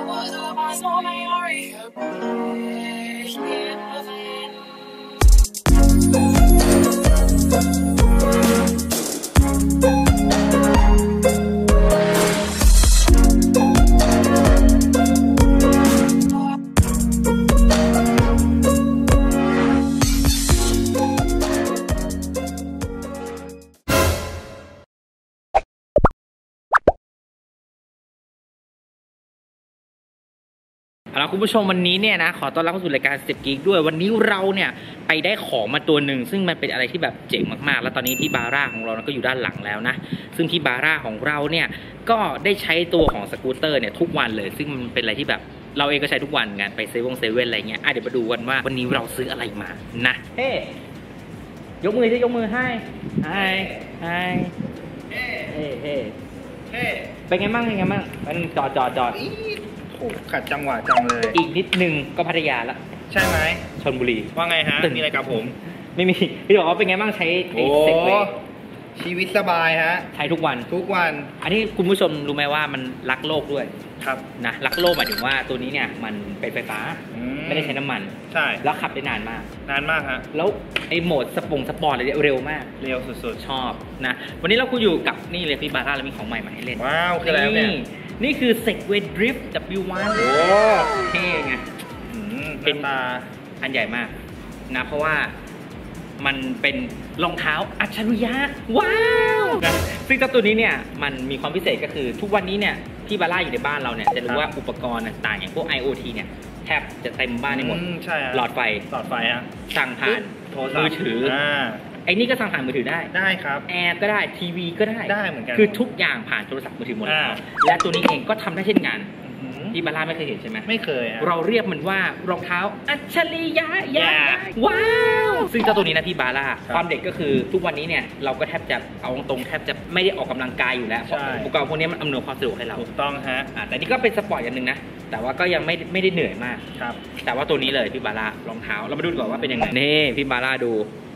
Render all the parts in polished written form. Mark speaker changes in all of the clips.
Speaker 1: แล้วคุณผู้ชมวันนี้เนี่ยนะขอต้อนรับเข้าสู่รายการสเต็ปกิ๊กด้วยวันนี้เราเนี่ยไปได้ของมาตัวหนึ่งซึ่งมันเป็นอะไรที่แบบเจ๋งมากๆแล้วตอนนี้พี่บาร่าของเราก็อยู่ด้านหลังแล้วนะซึ่งพี่บาร่าของเราเนี่ยก็ได้ใช้ตัวของสกูตเตอร์เนี่ยทุกวันเลยซึ่งมันเป็นอะไรที่แบบเราเองก็ใช้ทุกวันงานไปเซเว่นอะไรเงี้ยเดี๋ยวมาดูกันว่าวันนี้เราซื้ออะไรมานะเฮ้ยกมือสิยกมือให้เฮ้เป็นไงบ้างมันจอด
Speaker 2: ขัดจังหวะจังเลย
Speaker 1: อีกนิดนึงก็พัทยาละ
Speaker 2: ใช่ไหม
Speaker 1: ชลบุรี
Speaker 2: ว่าไงฮะมีอะไรกับผม
Speaker 1: ไม่มีพี่บอกว่าเป็นไงบ้างใช้เซ็กเวย์
Speaker 2: ชีวิตสบายฮะ
Speaker 1: ใช้ทุกวัน
Speaker 2: อั
Speaker 1: นนี้คุณผู้ชมรู้ไหมว่ามันรักโลกด้วย
Speaker 2: ครับ
Speaker 1: นะรักโลกหมายถึงว่าตัวนี้เนี่ยมันเป็นไฟฟ้าไม่ได้ใช้น้ำมัน
Speaker 2: ใช่
Speaker 1: แล้วขับได้นานมาก
Speaker 2: ฮะ
Speaker 1: แล้วไอ้โหมดสปอร์ตอะไรเร็วมาก
Speaker 2: เร็วสุด
Speaker 1: ๆชอบนะวันนี้เราคุยอยู่กับนี่เลยพี่บาร่าแล้วมีของใหม่มาให้เล่น
Speaker 2: ว้าวคืออะไรเนี่ย
Speaker 1: นี่คือ Segway Drift W1
Speaker 2: โอ้
Speaker 1: เท่ไง
Speaker 2: เป็นตา
Speaker 1: อันใหญ่มากนะเพราะว่ามันเป็นรองเท้าอัจฉริยะว้าวซึ่งเจ้าตัวนี้เนี่ยมันมีความพิเศษก็คือทุกวันนี้เนี่ยพี่บาร่าอยู่ในบ้านเราเนี่ยจะรู้ว่าอุปกรณ์ต่างๆอย่างพวก IoT เนี่ยแทบจะเต็มบ้านในหมดหลอดไฟ
Speaker 2: ฮะ
Speaker 1: สั่งผ่านมือถือไอ้นี่ก็สั่งผ่านมือถือ
Speaker 2: ได้ครับ
Speaker 1: แอร์ก็ได้ทีวีก็
Speaker 2: ได้เหมือนกัน
Speaker 1: คือทุกอย่างผ่านโทรศัพท์มือถือหมดและตัวนี้เองก็ทำได้เช่นกันพี่บาร่าไม่เคยเห็นใช่ไหม
Speaker 2: ไม่เคย
Speaker 1: เราเรียกมันว่ารองเท้าอัจฉริยะว้าวซึ่งเจ้าตัวนี้นะพี่บาร่าความเด็กก็คือทุกวันนี้เนี่ยเราก็แทบจะเอาตรงแทบจะไม่ได้ออกกำลังกายอยู่แล้วเพราะอุปกรณ์พวกนี้มันอำนวยความสะดวกให้เรา
Speaker 2: ถูกต้องฮะ
Speaker 1: แต่นี่ก็เป็นสปอร์ตอย่างหนึ่งนะแต่ว่าก็ยังไม่ได้เหนื่อยมาก
Speaker 2: ครับ
Speaker 1: แต่ว่าตัวนี้เลยพี่บาร่ารองเท้าเรามาดูก่อนว่าเป็นยังไงนี่พี่บาร่าดู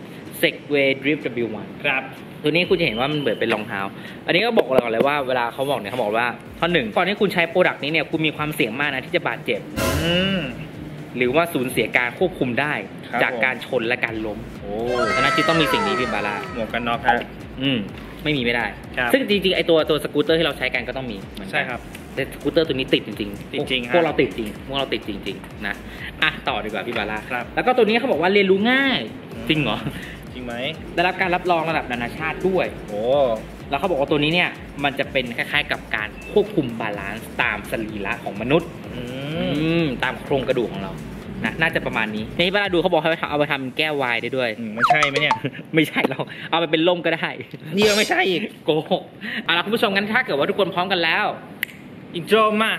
Speaker 1: Segway Drift W1
Speaker 2: ครับ
Speaker 1: ตัวนี้คุณจะเห็นว่ามันเหมือนเป็นรองเท้าอันนี้ก็บอกเราเลยว่าเวลาเขาบอกเนี่ยเขาบอกว่าข้อหนึ่งตอนที่คุณใช้โปรดักต์นี้เนี่ยคุณมีความเสี่ยงมากนะที่จะบาดเจ็บหรือว่าสูญเสียการควบคุมได้จากการชนและการล้มฉะนั้นจึงต้องมีสิ่งนี้พี่บาร่า
Speaker 2: หมวกกันน็อกครับ
Speaker 1: ไม่มีไม่ได้ซึ่งจริงๆไอตัวสกูตเตอร์ที่เราใช้กันก็ต้องมี
Speaker 2: ใช่ครับ
Speaker 1: แต่สกูตเตอร์ตัวนี้ติดจริงๆพวกเราติดจริงนะต่อดีกว่าพี่บาร่าแล้วก็ตัวนี้เขาบอกว่าเรียนรู้ง่ายจริงเหรอ
Speaker 2: จริงไหม
Speaker 1: ได้รับการรับรองระดับนานาชาติด้วยแล้วเขาบอกว่าตัวนี้เนี่ยมันจะเป็นคล้ายๆกับการควบคุมบาลานซ์ตามสรีระของมนุษย์ตามโครงกระดูกของเรานะน่าจะประมาณนี้ในเวลาดูเขาบอกให้เอาไปทำแก้ววายได้ด้วย
Speaker 2: ไม่ใช่ไหมเนี่ย
Speaker 1: ไม่ใช่เราเอาไปเป็นล่มก็ได้
Speaker 2: นี่ไม่ใช่อีก
Speaker 1: โกหกล่ะคุณผู้ชมกันถ้าเกิดว่าทุกคนพร้อมกันแล้ว
Speaker 2: อินโทรมา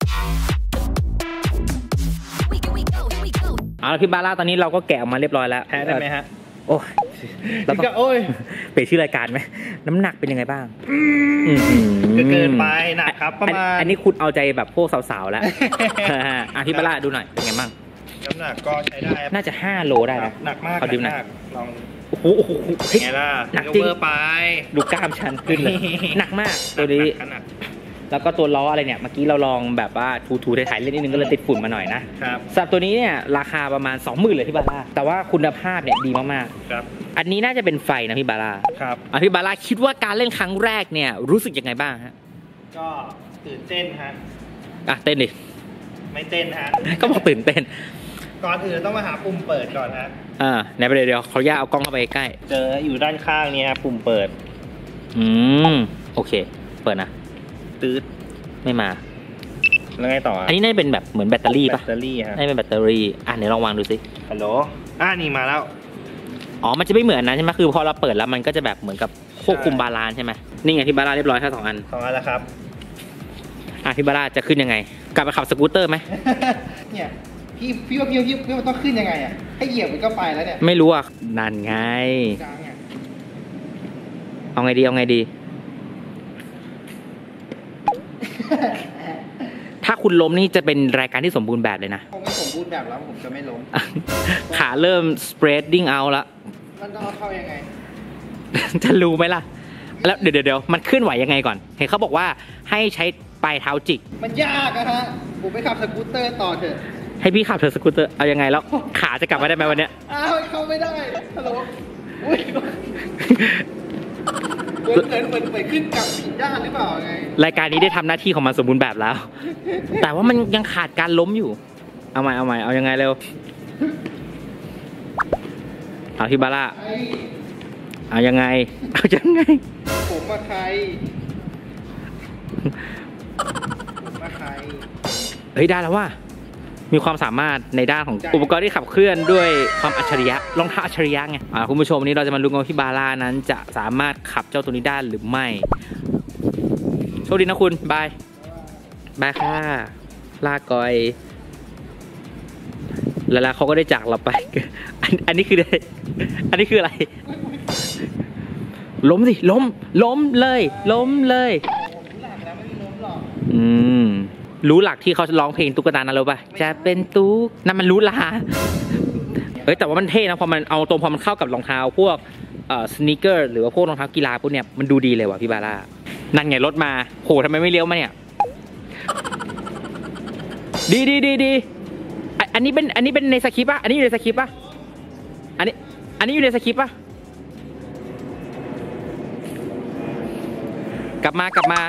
Speaker 1: ละพี่บาร่าตอนนี้เราก็แกะออกมาเรียบร้อยแล้ว
Speaker 2: แพ้ได้ไหมฮะ
Speaker 1: โอ้ย
Speaker 2: แล้วก็โอ้ย
Speaker 1: เปลี่ยนชื่อรายการไหมน้ำหนักเป็นยังไงบ้าง
Speaker 2: เกินไปหนักครับประมาณ
Speaker 1: อันนี้คุณเอาใจแบบพวกสาวๆแล้วพี่บาร่าดูหน่อยเป็นไงบ้าง
Speaker 2: น้ำหนักก็ใช้ได้
Speaker 1: น่าจะ5 โลได้นะ
Speaker 2: หนักมาก
Speaker 1: เขาดูหนัก
Speaker 2: ลอง
Speaker 1: โอ้โห
Speaker 2: ไงล่ะ
Speaker 1: หนักจริง
Speaker 2: ไป
Speaker 1: ดูกล้ามชันขึ้นเลยหนักมากตัวนี้แล้วก็ตัวล้ออะไรเนี่ยเมื่อกี้เราลองแบบว่าถูถ่ายๆเล่นนิดนึงก็เลยติดฝุ่นมาหน่อยนะครับสำหรับตัวนี้เนี่ยราคาประมาณ 20,000 เลยพี่บาร่าแต่ว่าคุณภาพเนี่ยดีมาก
Speaker 2: ๆครับ
Speaker 1: อันนี้น่าจะเป็นไฟนะพี่บาร่า
Speaker 2: ครับ
Speaker 1: พี่บาร่าคิดว่าการเล่นครั้งแรกเนี่ยรู้สึกยังไงบ้างฮะ
Speaker 2: ก็ตื่นเต้นฮะ
Speaker 1: เต้นดิ
Speaker 2: ไม่เต้นฮะ
Speaker 1: ก็บอกตื่นเต้น
Speaker 2: ก่อนอื่นต้องมาหาปุ่มเปิดก่อนฮะ
Speaker 1: ไหนไปเดี๋ยวขออนุญาตเอากล้องเข้าไปใกล้
Speaker 2: เจออยู่ด้านข้างนี้ปุ่มเปิด
Speaker 1: โอเคเปิดนะ
Speaker 2: ตืด
Speaker 1: ไม่มา
Speaker 2: แล้วไงต่อ
Speaker 1: อันนี้น่าจะเป็นแบบเหมือนแบตเตอรี่ป่ะ
Speaker 2: แบตเตอรี่ฮะ
Speaker 1: น่าจะเป็นแบตเตอรี่เดี๋ยวลองวางดูสิ
Speaker 2: ฮัลโหลนี่มาแล้ว
Speaker 1: มันจะไม่เหมือนนะใช่ไหมคือพอเราเปิดแล้วมันก็จะแบบเหมือนกับควบคุมบาลานซ์ใช่ไหมนี่ไงที่บาลานซ์เรียบร้อยแค่2 อัน
Speaker 2: แล้วครับ
Speaker 1: ที่บาลานซ์จะขึ้นยังไงกลับไปขับสกูตเตอร์ไหม
Speaker 2: เนี่ยพี่ว่ามันต้องขึ้นยังไงให้เหยียบมันก็ไปแล้วเนี่ย
Speaker 1: ไม่รู้นั่นไงเอาไงดีถ้าคุณล้มนี่จะเป็นรายการที่สมบูรณ์แบบเลยนะ
Speaker 2: ผมไม่สมบูรณ์แบบแล้วผมจะไม่ล้ม
Speaker 1: ขาเริ่ม spreading out แล้ว
Speaker 2: มันต้องเข้ายังไง
Speaker 1: จะรู้ไหมล่ะแล้วเดี๋ยวมันเคลื่อนไหวยังไงก่อนเห็นเขาบอกว่าให้ใช้ไปเท้าจิก
Speaker 2: มันยากอะฮะผมไปขับสกูตเตอร์ต่อเถอะ
Speaker 1: ให้พี่ขับเธอสกูตเตอร์เอายังไงแล้วขาจะกลับมาได้ไหมวันเนี้ย
Speaker 2: อ้าวเข้าไม่ได้ฮัลโหลอุ้ยเหมือนขึ้นกับผิดด้านหรือเปล่าไง
Speaker 1: รายการนี้ได้ทำหน้าที่ของมันสมบูรณ์แบบแล้วแต่ว่ามันยังขาดการล้มอยู่เอาใหม่เอายังไงเร็วเอาที่บาร่าเอายังไง
Speaker 2: ผมมาใคร
Speaker 1: เฮ้ยได้แล้วว่ามีความสามารถในด้านของอุปกรณ์ที่ขับเคลื่อนด้วยความอัจฉริยะรองเท้าอัจฉริยะไงคุณผู้ชมวันนี้เราจะมาลุ้นกันว่าพี่บาร่านั้นจะสามารถขับเจ้าตัวนี้ได้หรือไม่โชคดีนะคุณบายค่ะลากอยแล้วเขาก็ได้จากเราไปอันนี้คืออะไรล้มสิล้มเลยรู้หลักที่เขาร้องเพลงตุ๊กตานั่นหรือเปล่าจะเป็นตุ๊กนั่นมันรู้ละแต่ว่ามันเท่นะพอมันเข้ากับรองเท้าพวกสนีกเกอร์หรือว่าพวกรองเท้ากีฬาพวกเนี้ยมันดูดีเลยว่ะพี่บาร่านั่นไงรถมาโหทำไมไม่เลี้ยวมาเนี่ยดีอันนี้เป็นในสคริปต์ป่ะอันนี้อยู่ในสคริปต์ป่ะอันนี้อยู่ในสคริปต์ป่ะกลับ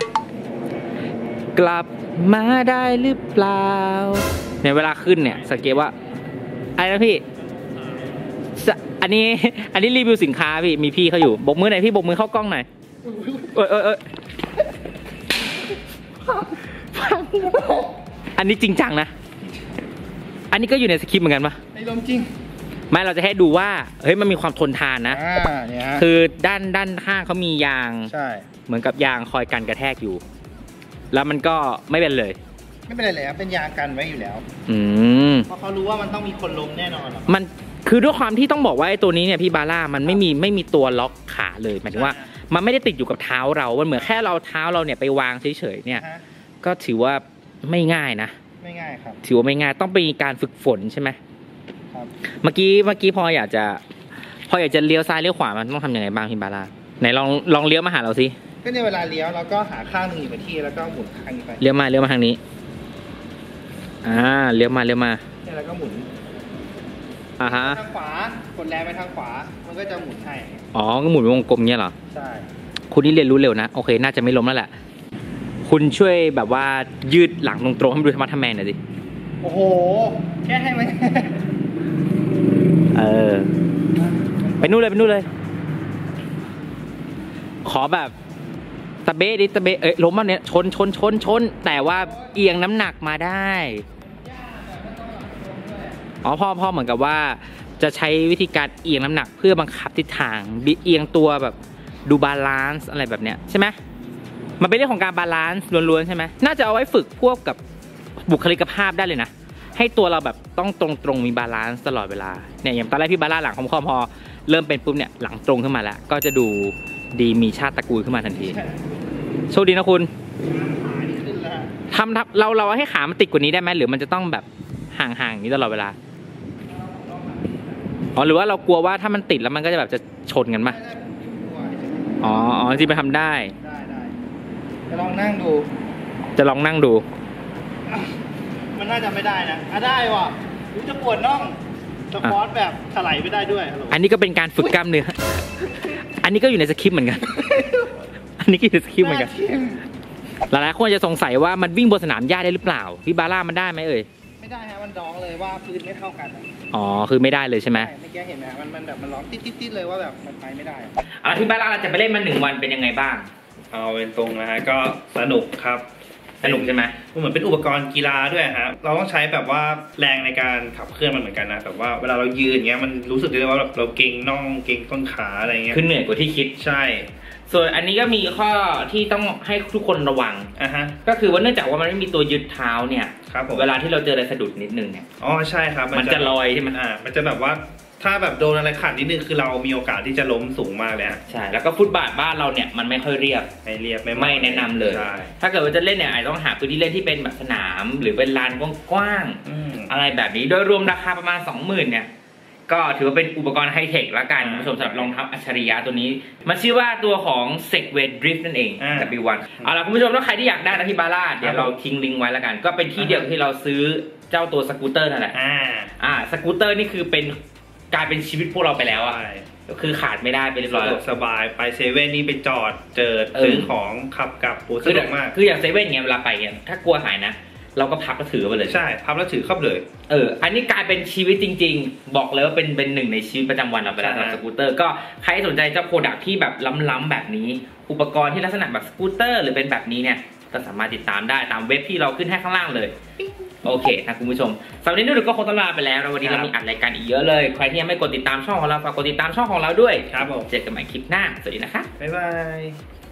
Speaker 1: มาได้หรือเปล่าเนี่ยเวลาขึ้นเนี่ยสังเกตว่าอะไรนะพี่อันนี้รีวิวสินค้าพี่มีพี่เขาอยู่บกมือหน่อยพี่บกมือเข้ากล้องหน่อยอันนี้จริงจังนะอันนี้ก็อยู่ในสคริปต์เหมือนกันปะ
Speaker 2: ในลมจริง
Speaker 1: ไม่เราจะให้ดูว่าเฮ้ยมันมีความทนทานนะคือด้านข้างเขามียาง
Speaker 2: ใช่
Speaker 1: เหมือนกับยางคอยกันกระแทกอยู่แล้วมันก็ไม่เป็นเลย
Speaker 2: ครับเป็นยางกันไว้อยู่แล้วเพราะเขารู้ว่ามันต้องมีคนล้มแน่นอน
Speaker 1: มันคือด้วยความที่ต้องบอกว่าไอ้ตัวนี้เนี่ยพี่บาร่ามันไม่มีตัวล็อกขาเลยหมายถึงว่ามันไม่ได้ติดอยู่กับเท้าเรามันเหมือนแค่เราเท้าเราเนี่ยไปวางเฉยๆเนี่ยก็ถือว่าไม่ง่ายนะ
Speaker 2: ไม่ง่ายครับ
Speaker 1: ถือว่าไม่ง่ายต้องมีการฝึกฝนใช่ไหมครับเมื่อกี้พออยากจะเลี้ยวซ้ายเลี้ยวขวามันต้องทำยังไงบ้างพี่บาร่าไหนลองเลี้ยวมาหาเราสิ
Speaker 2: ก็ในเวลาเลี้ยวเราก็หาข้างหนึ่งอยู่กับที่แล้วก็หมุนข้างนี้ไป
Speaker 1: เลี้ยวมาทางนี้เลี้ยวมา
Speaker 2: แล้วก็หมุนทางขวากดแรงไปทางขวามันก็จะหมุนให้
Speaker 1: ก็หมุนวงกลมเงี้ยเหรอ
Speaker 2: ใช่
Speaker 1: คุณนี่เรียนรู้เร็วนะโอเคน่าจะไม่ล้มแล้วแหละคุณช่วยแบบว่ายืดหลังตรงๆให้มันดูธรรมะทแมงหน่อยสิ
Speaker 2: โอ้โหแค่ให้ไหม
Speaker 1: ไปนู่นเลยขอแบบตะเบะล้มมาเนี่ยชนแต่ว่าเอียงน้ำหนักมาได้พ่อเหมือนกับว่าจะใช้วิธีการเอียงน้ำหนักเพื่อบังคับทิศทางเอียงตัวแบบดูบาลานซ์อะไรแบบเนี้ยใช่ไหมมันเป็นเรื่องของการบาลานซ์ล้วนๆใช่ไหมน่าจะเอาไว้ฝึกพวกกับบุคลิกภาพได้เลยนะให้ตัวเราแบบต้องตรงมีบาลานซ์ตลอดเวลาเนี่ยอย่างตอนแรกพี่บาร่าหลังคอมพอเริ่มเป็นปุ๊บเนี่ยหลังตรงขึ้นมาแล้วก็จะดูดีมีชาติตระกูลขึ้นมาทันทีโชคดีนะคุณทำเราให้ขามันติดกว่านี้ได้ไหมหรือมันจะต้องแบบห่างอย่างนี้ตลอดเวลาหรือว่าเรากลัวว่าถ้ามันติดแล้วมันก็จะแบบจะชนกันไหมจริงไปทำได้
Speaker 2: จะลองนั่งดู มันน่าจะไม่ได้นะได้ว่ะรู้จะปวดน่องสปอร์ตแบบถลายไม่ได้ด้วย
Speaker 1: อันนี้ก็เป็นการฝึกกล้ามเนื้ออันนี้ก็อยู่ในสคริปต์เหมือนกันหลายๆคนจะสงสัยว่ามันวิ่งบนสนามหญ้าได้หรือเปล่าพี่บาร่ามันได้ไหม
Speaker 2: ไม่ได้ฮะมันร้องเลยว่าพื้นไม่เท่ากัน
Speaker 1: คือไม่ได้เลยใช่ไหม
Speaker 2: ไม่แก้เห็นไหมมันแบบมันร้องติดเลยว่าแบบมันไปไม่ได้
Speaker 1: พี่บาร่าจะไปเล่นมา1 วันเป็นยังไงบ้าง
Speaker 3: เอาเป็นตรงนะฮะก็สนุกครับ
Speaker 1: สนุกใช่ไหม
Speaker 3: เหมือนเป็นอุปกรณ์กีฬาด้วยฮะเราต้องใช้แบบว่าแรงในการขับเคลื่อนมันเหมือนกันนะแต่ว่าเวลาเรายืนเงี้ยมันรู้สึกได้ว่าเราเกร็งน่องเกร็งต้นขาอะไรเงี้ย
Speaker 1: คือเหนื่อยกว่าที่คิด
Speaker 3: ใช่
Speaker 1: ส่วนอันนี้ก็มีข้อที่ต้องให้ทุกคนระวังก็คือว่าเนื่องจากว่ามันไม่มีตัวยึดเท้าเนี่ยเวลาที่เราเจออะไรสะดุดนิดนึงเนี่ย
Speaker 3: ใช่ครับ
Speaker 1: มันจะลอยใช่ไหม
Speaker 3: มันจะแบบว่าถ้าแบบโดนอะไรขัดนิดนึงคือเรามีโอกาสที่จะล้มสูงมากเลย
Speaker 1: ใช่แล้วก็ฟุตบาทบ้านเราเนี่ยมันไม่ค่อยเรียบไม่แนะนำเลยถ้าเกิดว่าจะเล่นเนี่ยอาจต้องหาพื้นที่เล่นที่เป็นแบบสนามหรือเป็นลานกว้างๆอะไรแบบนี้โดยรวมราคาประมาณ 20,000เนี่ยก็ถือว่าเป็นอุปกรณ์ไฮเทคละกันคุณผู้ชมสำหรับรองเท้าอัจฉริยะตัวนี้มันชื่อว่าตัวของ Segway Drift นั่นเองW1 เอาล่ะคุณผู้ชมถ้าใครที่อยากได้นะพี่บาร่าเดี๋ยวเราทิ้งลิงก์ไว้แล้วกันก็เป็นที่เดียวที่เราซื้อเจ้าตัวสกูตเตอร์นั่นแหละสกูตเตอร์นี่คือเป็นกลายเป็นชีวิตพวกเราไปแล้วอ่ะคือขาดไม่ได้ไปเรียบร้อย
Speaker 3: สบายไปเซเว่นนี่ไปจอดเจอซื้อของขับกลับสะดวกมาก
Speaker 1: คืออย่างเซเว่นเงี้ยเวลาไปเนี่ยถ้ากลัวหายนะเราก็พับแล้วถือไปเลย
Speaker 3: ใช่พับแล้วถือเข้าเลย
Speaker 1: อันนี้กลายเป็นชีวิตจริงๆบอกเลยว่าเป็นหนึ่งในชีวิตประจำวันเราไปแล้วสำหรับสกูตเตอร์ก็ใครสนใจเจ้าโปรดักที่แบบล้ำๆแบบนี้อุปกรณ์ที่ลักษณะแบบสกูตเตอร์หรือเป็นแบบนี้เนี่ยก็สามารถติดตามได้ตามเว็บที่เราขึ้นให้ข้างล่างเลยโอเคนะคุณผู้ชมสำหรับวันนี้นุ่นก็คงต้องลาไปแล้ววันนี้เรามีอัดรายการอีกเยอะเลยใครที่ยังไม่กดติดตามช่องของเราฝากกดติดตามช่องของเราด้วย
Speaker 3: ครับผม
Speaker 1: เจอกันใหม่คลิปหน้าสวัสดีนะคะ
Speaker 3: บ๊ายบาย